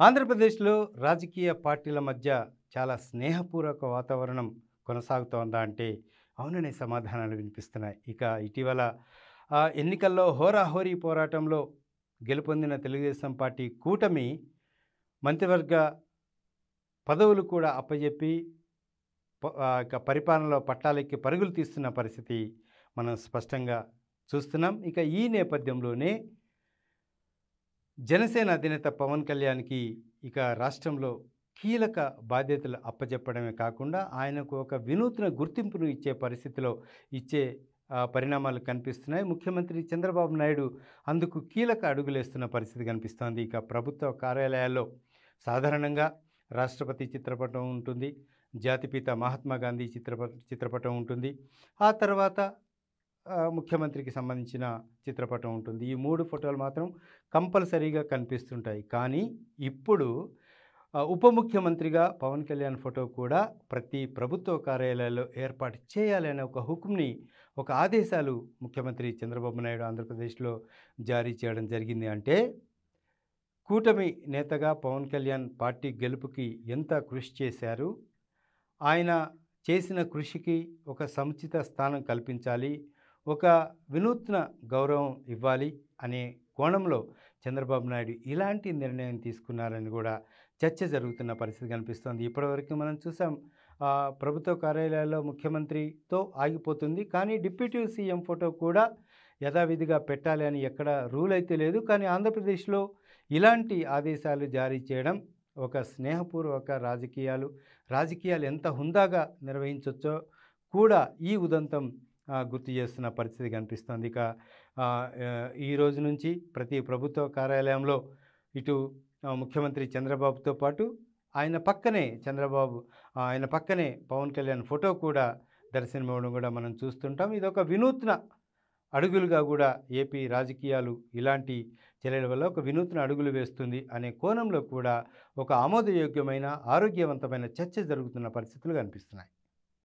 ఆంధ్రప్రదేశ్‌లో రాజకీయ పార్టీల మధ్య చాలా స్నేహపూర్వక వాతావరణం కొనసాగుతోందా అంటే, అవుననే సమాధానాలు వినిపిస్తున్నాయి. ఇక ఇటీవల ఎన్నికల్లో హోరాహోరీ పోరాటంలో గెలుపొందిన తెలుగుదేశం పార్టీ కూటమి మంత్రివర్గ పదవులు కూడా అప్పజెప్పి ఇక పరిపాలనలో పట్టాలెక్కి పరుగులు తీస్తున్న పరిస్థితి మనం స్పష్టంగా చూస్తున్నాం. ఇక ఈ నేపథ్యంలోనే జనసేన అధినేత పవన్ కళ్యాణ్‌కి ఇక రాష్ట్రంలో కీలక బాధ్యతలు అప్పజెప్పడమే కాకుండా, ఆయనకు ఒక వినూత్న గుర్తింపును ఇచ్చే పరిస్థితిలో ఇచ్చే పరిణామాలు కనిపిస్తున్నాయి. ముఖ్యమంత్రి చంద్రబాబు నాయుడు అందుకు కీలక అడుగులేస్తున్న పరిస్థితి కనిపిస్తోంది. ఇక ప్రభుత్వ కార్యాలయాల్లో సాధారణంగా రాష్ట్రపతి చిత్రపటం ఉంటుంది. జాతిపిత మహాత్మా గాంధీ చిత్రపటం ఉంటుంది. ఆ తర్వాత ముఖ్యమంత్రికి సంబంధించిన చిత్రపటం ఉంటుంది. ఈ 3 ఫోటోలు మాత్రం కంపల్సరీగా కనిపిస్తుంటాయి. కానీ ఇప్పుడు ఉప ముఖ్యమంత్రిగా పవన్ కళ్యాణ్ ఫోటో కూడా ప్రతి ప్రభుత్వ కార్యాలయాల్లో ఏర్పాటు చేయాలి అనే ఒక హుకుమ్‌ని, ఒక ఆదేశాలు ముఖ్యమంత్రి చంద్రబాబు నాయుడు ఆంధ్రప్రదేశ్‌లో జారీ చేయడం జరిగింది. అంటే కూటమి నేతగా పవన్ కళ్యాణ్ పార్టీ గెలుపుకి ఎంత కృషి చేశారు, ఆయన చేసిన కృషికి ఒక సముచిత స్థానం కల్పించాలి, ఒక వినూత్న గౌరవం ఇవ్వాలి అనే కోణంలో చంద్రబాబు నాయుడు ఇలాంటి నిర్ణయం తీసుకున్నారని కూడా చర్చ జరుగుతున్న పరిస్థితి కనిపిస్తోంది. ఇప్పటివరకు మనం చూసాం, ప్రభుత్వ కార్యాలయాల్లో ముఖ్యమంత్రితో ఆగిపోతుంది. కానీ డిప్యూటీ సీఎం ఫోటో కూడా యథావిధిగా పెట్టాలి అని ఎక్కడ రూల్ అయితే లేదు. కానీ ఆంధ్రప్రదేశ్లో ఇలాంటి ఆదేశాలు జారీ చేయడం ఒక స్నేహపూర్వక రాజకీయాలు ఎంత హుందాగా నిర్వహించవచ్చో కూడా ఈ ఉదంతం గుర్తు చేస్తున్న పరిస్థితి కనిపిస్తోంది. ఇక ఈ రోజు నుంచి ప్రతి ప్రభుత్వ కార్యాలయంలో ఇటు ముఖ్యమంత్రి చంద్రబాబుతో పాటు ఆయన పక్కనే పవన్ కళ్యాణ్ ఫోటో కూడా దర్శనమివ్వడం కూడా మనం చూస్తుంటాం. ఇదొక వినూత్న అడుగులుగా కూడా ఏపీ రాజకీయాలు ఇలాంటి చర్యల వల్ల ఒక వినూత్న అడుగులు వేస్తుంది అనే కోణంలో కూడా ఒక ఆమోదయోగ్యమైన, ఆరోగ్యవంతమైన చర్చ జరుగుతున్న పరిస్థితులు కనిపిస్తున్నాయి.